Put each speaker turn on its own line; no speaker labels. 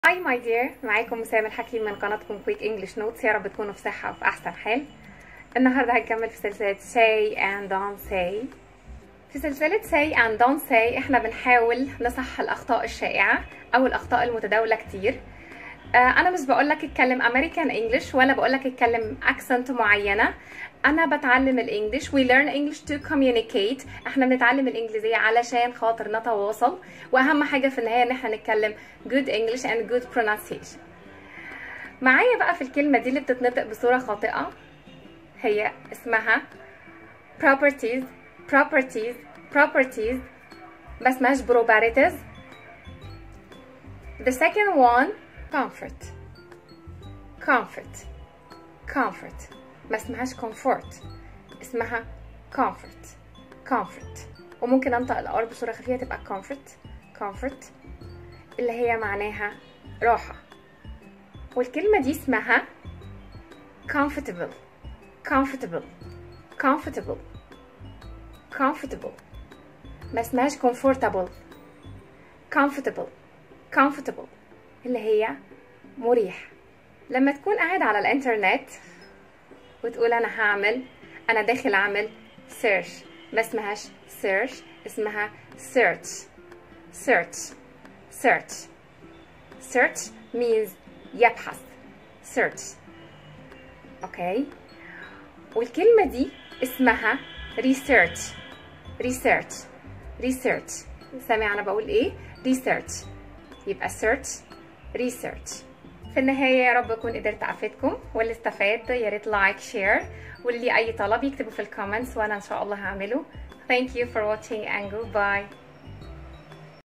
هاي ماي دير، معاكم مسام الحكيم من قناتكم كويك انجلش نوتس. يا رب تكونوا في صحه وفي احسن حال. النهارده هنكمل في سلسله say and don't say. في سلسله say and don't say احنا بنحاول نصحح الاخطاء الشائعه او الاخطاء المتداوله كتير. انا مش بقولك اتكلم امريكان انجلش ولا بقولك اتكلم اكسنت معينه. انا بتعلم الانجليش. we learn English to communicate. احنا بنتعلم الانجليزيه علشان خاطر نتواصل، واهم حاجه في النهايه ان احنا نتكلم good English and good pronunciation. معايا بقى في الكلمه دي اللي بتتنطق بصوره خاطئه، هي اسمها properties properties properties، ما اسمهاش probabilities. the second one comfort comfort comfort، ما اسمهاش comfort، اسمها comfort comfort. وممكن انطق الار بصوره خفيفه تبقى comfort comfort اللي هي معناها راحه. والكلمه دي اسمها comfortable comfortable comfortable comfortable، ما اسمهاش comfortable comfortable comfortable اللي هي مريح. لما تكون قاعد على الانترنت وتقول انا داخل اعمل search، ما اسمهاش search، اسمها search search search search means يبحث search. اوكي. والكلمة دي اسمها research research research. سامع انا بقول ايه؟ research، يبقى search research. في النهاية يا رب أكون قدرت أفيدكم، واللي استفاد يا ريت لايك شير، واللي أي طلب يكتبوا في الكومنتس وأنا إن شاء الله هعمله. Thank you for watching and goodbye.